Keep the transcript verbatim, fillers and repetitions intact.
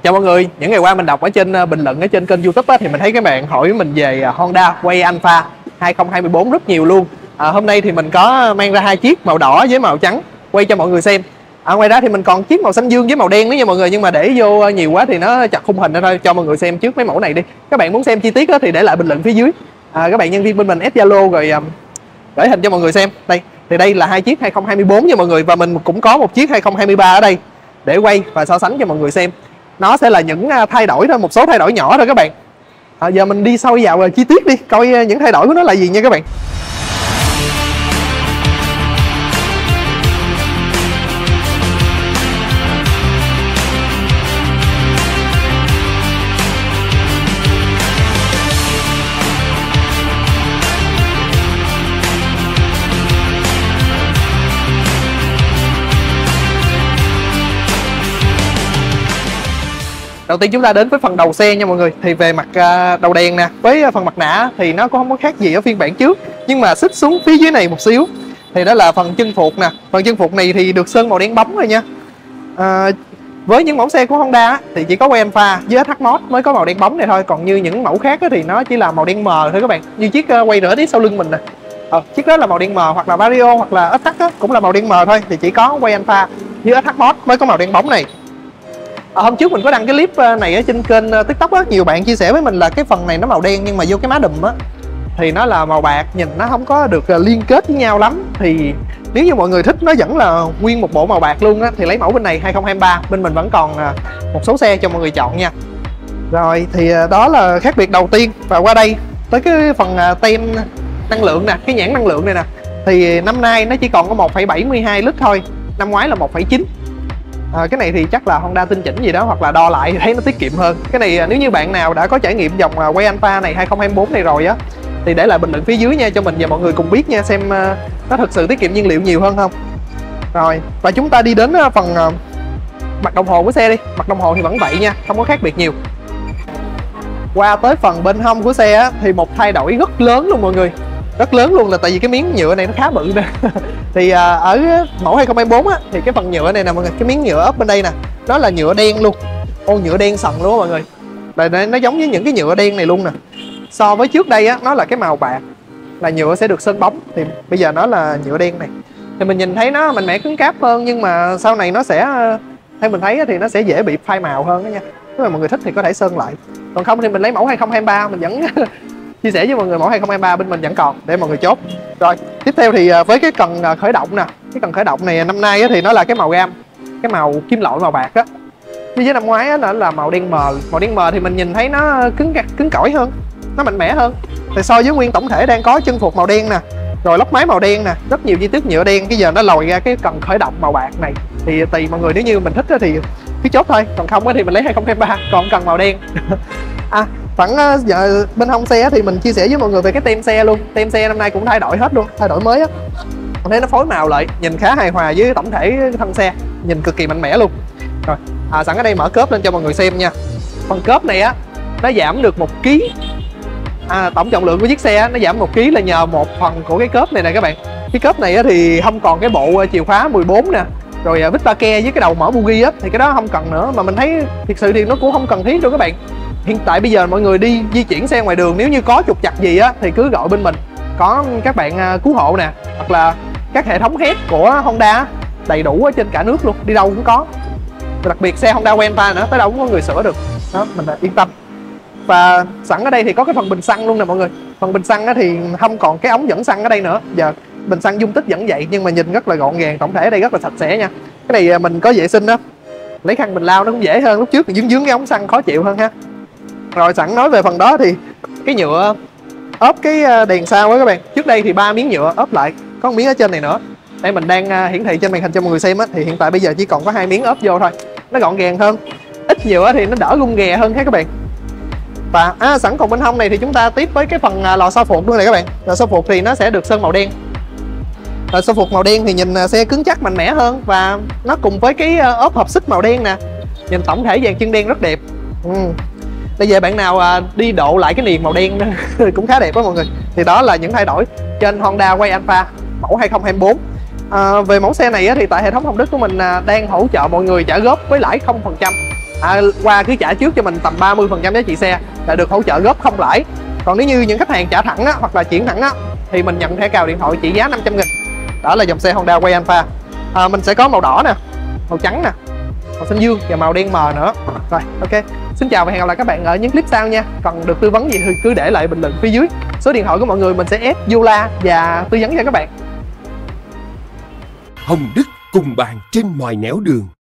Chào mọi người, những ngày qua mình đọc ở trên bình luận ở trên kênh YouTube á, thì mình thấy các bạn hỏi mình về Honda Way Alpha hai không hai bốn rất nhiều luôn. À, hôm nay thì mình có mang ra hai chiếc màu đỏ với màu trắng quay cho mọi người xem. À, ngoài ra thì mình còn chiếc màu xanh dương với màu đen nữa nha mọi người, nhưng mà để vô nhiều quá thì nó chặt khung hình thôi, cho mọi người xem trước mấy mẫu này đi. Các bạn muốn xem chi tiết á, thì để lại bình luận phía dưới. À, các bạn nhân viên bên mình add Zalo rồi um, gửi hình cho mọi người xem. Đây, thì đây là hai chiếc hai không hai bốn nha mọi người, và mình cũng có một chiếc hai không hai ba ở đây để quay và so sánh cho mọi người xem. Nó sẽ là những thay đổi thôi, một số thay đổi nhỏ thôi các bạn. À, giờ mình đi sâu vào chi tiết đi, coi những thay đổi của nó là gì nha các bạn. Đầu tiên chúng ta đến với phần đầu xe nha mọi người. Thì về mặt đầu đèn nè, với phần mặt nạ thì nó cũng không có khác gì ở phiên bản trước, nhưng mà xích xuống phía dưới này một xíu thì đó là phần chân phuộc nè. Phần chân phuộc này thì được sơn màu đen bóng rồi nha. À, với những mẫu xe của Honda thì chỉ có Way Alpha với ét hát Mod mới có màu đen bóng này thôi, còn như những mẫu khác thì nó chỉ là màu đen mờ thôi các bạn. Như chiếc Way rờ ét ích sau lưng mình nè, à, chiếc đó là màu đen mờ, hoặc là Vario hoặc là ét hát cũng là màu đen mờ thôi, thì chỉ có Way Alpha với ét hát Mod mới có màu đen bóng này. À, hôm trước mình có đăng cái clip này ở trên kênh TikTok á, nhiều bạn chia sẻ với mình là cái phần này nó màu đen nhưng mà vô cái má đùm á thì nó là màu bạc, nhìn nó không có được liên kết với nhau lắm. Thì nếu như mọi người thích nó vẫn là nguyên một bộ màu bạc luôn á, thì lấy mẫu bên này hai không hai ba, bên mình vẫn còn một số xe cho mọi người chọn nha. Rồi thì đó là khác biệt đầu tiên. Và qua đây tới cái phần tem năng lượng nè, cái nhãn năng lượng này nè, thì năm nay nó chỉ còn có một phẩy bảy mươi hai lít thôi, năm ngoái là một phẩy chín. À, cái này thì chắc là Honda tinh chỉnh gì đó, hoặc là đo lại thì thấy nó tiết kiệm hơn. Cái này nếu như bạn nào đã có trải nghiệm dòng Way Alpha này hai không hai bốn này rồi á, thì để lại bình luận phía dưới nha, cho mình và mọi người cùng biết nha, xem uh, nó thực sự tiết kiệm nhiên liệu nhiều hơn không. Rồi, và chúng ta đi đến uh, phần uh, mặt đồng hồ của xe đi. Mặt đồng hồ thì vẫn vậy nha, không có khác biệt nhiều. Qua tới phần bên hông của xe á, thì một thay đổi rất lớn luôn mọi người, rất lớn luôn, là tại vì cái miếng nhựa này nó khá bự nè. Thì uh, ở mẫu hai không hai bốn á, thì cái phần nhựa này nè mọi người, cái miếng nhựa ốp bên đây nè, nó là nhựa đen luôn. Ô, nhựa đen sần luôn á mọi người. Đây, nó giống như những cái nhựa đen này luôn nè. So với trước đây á, nó là cái màu bạc, là nhựa sẽ được sơn bóng, thì bây giờ nó là nhựa đen này. Thì mình nhìn thấy nó mạnh mẽ cứng cáp hơn, nhưng mà sau này nó sẽ, theo mình thấy thì nó sẽ dễ bị phai màu hơn đó nha. Nếu mà mọi người thích thì có thể sơn lại, còn không thì mình lấy mẫu hai không hai ba, mình vẫn chia sẻ với mọi người mẫu hai không hai ba bên mình vẫn còn để mọi người chốt. Rồi tiếp theo thì với cái cần khởi động nè, cái cần khởi động này năm nay thì nó là cái màu gam, cái màu kim loại màu bạc á. Với năm ngoái nó là màu đen mờ. Màu đen mờ thì mình nhìn thấy nó cứng cứng cỏi hơn, nó mạnh mẽ hơn. Thì so với nguyên tổng thể đang có chân phuộc màu đen nè, rồi lốc máy màu đen nè, rất nhiều chi tiết nhựa đen, cái giờ nó lòi ra cái cần khởi động màu bạc này. Thì tùy mọi người, nếu như mình thích thì cứ chốt thôi, còn không thì mình lấy hai không hai ba, còn cần màu đen. À, sẵn giờ bên hông xe thì mình chia sẻ với mọi người về cái tem xe luôn. Tem xe năm nay cũng thay đổi hết luôn, thay đổi mới á. Mình thấy nó phối màu lại, nhìn khá hài hòa với tổng thể thân xe, nhìn cực kỳ mạnh mẽ luôn. Rồi, à, sẵn ở đây mở cốp lên cho mọi người xem nha. Phần cốp này á, nó giảm được một ký. À, tổng trọng lượng của chiếc xe á, nó giảm một ký là nhờ một phần của cái cốp này nè các bạn. Cái cốp này á, thì không còn cái bộ chìa khóa mười bốn nè, rồi vít ba ke với cái đầu mở bugi á, thì cái đó không cần nữa. Mà mình thấy thực sự thì nó cũng không cần thiết đâu các bạn. Hiện tại bây giờ mọi người đi di chuyển xe ngoài đường, nếu như có trục trặc gì á thì cứ gọi bên mình, có các bạn cứu hộ nè, hoặc là các hệ thống hét của Honda đầy đủ ở trên cả nước luôn, đi đâu cũng có. Đặc biệt xe Honda Way Alpha nữa, tới đâu cũng có người sửa được đó, mình yên tâm. Và sẵn ở đây thì có cái phần bình xăng luôn nè mọi người. Phần bình xăng thì không còn cái ống dẫn xăng ở đây nữa, giờ bình xăng dung tích vẫn vậy, nhưng mà nhìn rất là gọn gàng, tổng thể ở đây rất là sạch sẽ nha. Cái này mình có vệ sinh đó, lấy khăn mình lau nó cũng dễ hơn, lúc trước mình dướng dướng cái ống xăng khó chịu hơn ha. Rồi sẵn nói về phần đó thì cái nhựa ốp cái đèn sau á các bạn, trước đây thì ba miếng nhựa ốp lại, có một miếng ở trên này nữa. Đây mình đang hiển thị trên màn hình cho mọi người xem á, thì hiện tại bây giờ chỉ còn có hai miếng ốp vô thôi, nó gọn gàng hơn, ít nhựa thì nó đỡ gung ghè hơn ha các bạn. Và à, sẵn còn bên hông này thì chúng ta tiếp với cái phần lò xo phuộc luôn này các bạn. Lò xo phuộc thì nó sẽ được sơn màu đen. Lò xo phuộc màu đen thì nhìn xe cứng chắc mạnh mẽ hơn, và nó cùng với cái ốp hộp xích màu đen nè, nhìn tổng thể dàn chân đen rất đẹp. Ừ. Bây giờ bạn nào à, đi độ lại cái niền màu đen cũng khá đẹp đó mọi người. Thì đó là những thay đổi trên Honda Way Alpha mẫu hai không hai bốn. À, về mẫu xe này á, thì tại hệ thống Hồng Đức của mình à, đang hỗ trợ mọi người trả góp với lãi không phần trăm. à, qua cứ trả trước cho mình tầm ba mươi phần trăm giá trị xe là được hỗ trợ góp không lãi. Còn nếu như những khách hàng trả thẳng á, hoặc là chuyển thẳng á, thì mình nhận thẻ cào điện thoại trị giá năm trăm nghìn. Đó là dòng xe Honda Way Alpha. à, Mình sẽ có màu đỏ nè, màu trắng nè, màu xanh dương và màu đen mờ nữa. Rồi, ok. Xin chào và hẹn gặp lại các bạn ở những clip sau nha. Còn được tư vấn gì thì cứ để lại bình luận phía dưới. Số điện thoại của mọi người mình sẽ ép vô la và tư vấn cho các bạn. Hồng Đức cùng bạn trên mọi nẻo đường.